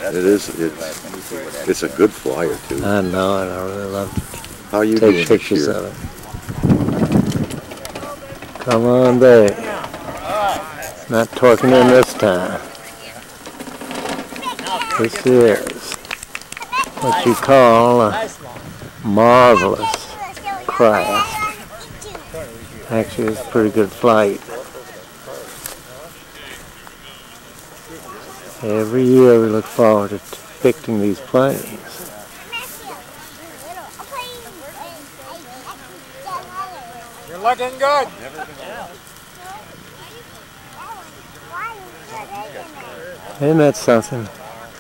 It is. It's a good flyer too. I know, and I really love to How are you doing take this pictures year? of it. Come on, babe. Not torquing in this time. This is what you call a marvelous craft. Actually, it's a pretty good flight. Every year we look forward to depicting these planes. You're looking good. Isn't that something?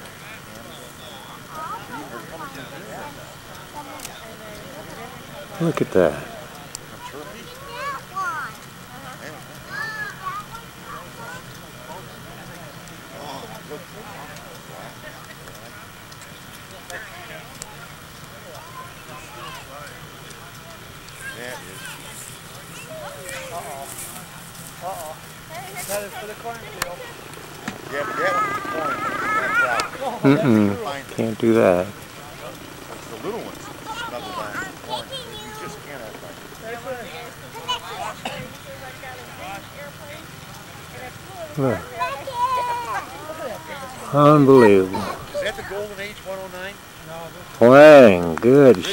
Look at that. That is for the cornfield. Yeah, but that one's the corn. Can't do that. The little ones snuggle down in the corn. You just can't have Look. Unbelievable. Is that the Golden Age 109? Wang, good